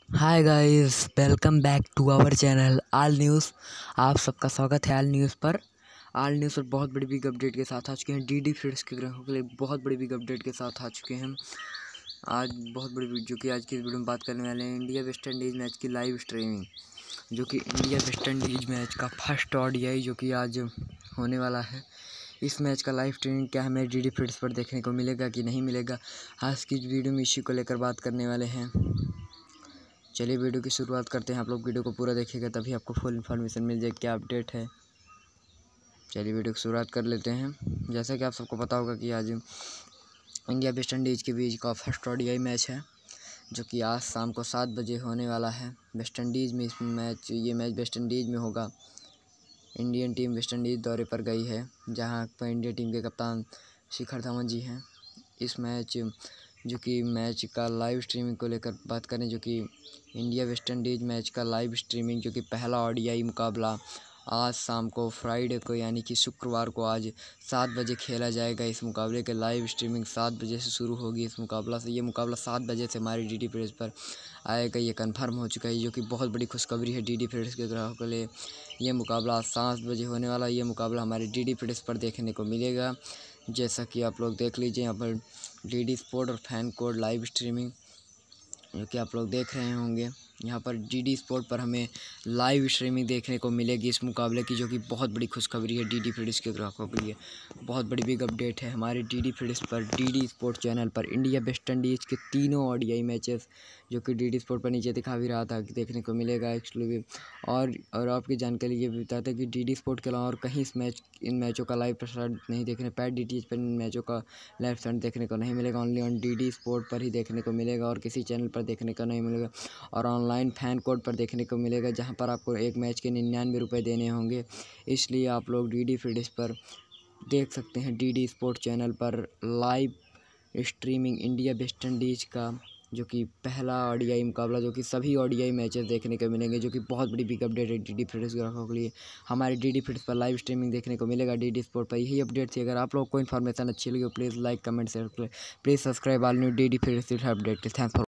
Hi guys, welcome back to our channel all news. आप सबका स्वागत है आल न्यूज़ पर। आल न्यूज़ पर बहुत बड़ी बिग अपडेट के साथ आ चुके हैं। डीडी फ्रेंड्स के ग्राहकों के लिए बहुत बड़ी बिग अपडेट के साथ आ चुके हैं। आज बहुत बड़ी जो कि आज की वीडियो में बात करने वाले हैं इंडिया वेस्ट इंडीज़ मैच की लाइव स्ट्रीमिंग, जो कि इंडिया वेस्ट इंडीज़ मैच का फर्स्ट ODI जो कि आज होने वाला है। इस मैच का लाइव स्ट्रीमिंग क्या हमें डीडी फ्रेंड्स पर देखने को मिलेगा कि नहीं मिलेगा, आज की वीडियो में इसी को लेकर बात करने वाले हैं। चलिए वीडियो की शुरुआत करते हैं। आप लोग वीडियो को पूरा देखिएगा तभी आपको फुल इन्फॉर्मेशन मिल जाएगी, क्या अपडेट है। चलिए वीडियो की शुरुआत कर लेते हैं। जैसा कि आप सबको पता होगा कि आज इंडिया वेस्ट इंडीज़ के बीच का फर्स्ट ODI मैच है, जो कि आज शाम को 7 बजे होने वाला है। वेस्ट इंडीज़ में ये मैच वेस्ट इंडीज़ में होगा। इंडियन टीम वेस्ट इंडीज़ दौरे पर गई है, जहाँ पर इंडिया टीम के कप्तान शिखर धवन जी हैं। इस मैच का लाइव स्ट्रीमिंग को लेकर बात करें, जो कि इंडिया वेस्ट इंडीज़ मैच का लाइव स्ट्रीमिंग जो कि पहला ODI मुकाबला आज शाम को फ्राइडे को यानी कि शुक्रवार को आज 7 बजे खेला जाएगा। इस मुकाबले के लाइव स्ट्रीमिंग 7 बजे से शुरू होगी। ये मुकाबला 7 बजे से हमारी डीडी फ्रेंड्स पर आएगा, ये कंफर्म हो चुका है, जो कि बहुत बड़ी खुशखबरी है डीडी फ्रेंड्स के ग्राहकों के लिए। ये मुकाबला आज 7 बजे होने वाला। ये मुकाबला हमारे डीडी फ्रेंड्स पर देखने को मिलेगा। जैसा कि आप लोग देख लीजिए यहाँ पर डीडी स्पोर्ट और फैन कोड लाइव स्ट्रीमिंग, जो कि आप लोग देख रहे होंगे। यहाँ पर डीडी स्पोर्ट पर हमें लाइव स्ट्रीमिंग देखने को मिलेगी इस मुकाबले की, जो कि बहुत बड़ी खुशखबरी है डीडी फ्रेंड्स के ग्राहकों के लिए। बहुत बड़ी बिग अपडेट है हमारे डीडी फ्रेंड्स पर, डीडी स्पोर्ट चैनल पर इंडिया वेस्ट इंडीज़ के तीनों ODI मैचेस, जो कि डीडी स्पोर्ट पर नीचे दिखा भी रहा था, कि देखने को मिलेगा एक्सक्लूसिव। और आपकी जानकारी ये भी बताते हैं कि डीडी स्पोर्ट के अलावा और कहीं इन मैचों का लाइव प्रसारण नहीं देखने पाए। DTH पर इन मैचों का लाइव प्रसारण देखने को नहीं मिलेगा। ओनली ऑन डीडी स्पोर्ट पर ही देखने को मिलेगा और किसी चैनल पर देखने को नहीं मिलेगा। और ऑनलाइन फैन कोड पर देखने को मिलेगा, जहां पर आपको एक मैच के 99 रुपये देने होंगे। इसलिए आप लोग डीडी फ्रेंड्स पर देख सकते हैं, डीडी स्पोर्ट चैनल पर live streaming India West Indies का जो कि पहला ODI मुकाबला, जो कि सभी ODI मैचेस देखने को मिलेंगे, जो कि बहुत बड़ी बिग अपडेट है डीडी फ्रेंड्स ग्राहकों के लिए। हमारे डीडी फ्रेंड्स पर लाइव स्ट्रीमिंग देखने को मिलेगा डीडी स्पोर्ट पर। यही अपडेट थी। अगर आप लोग को इन्फॉर्मेशन अच्छी लगी हो please like comment share, please subscribe all new DD friends update. Thanks for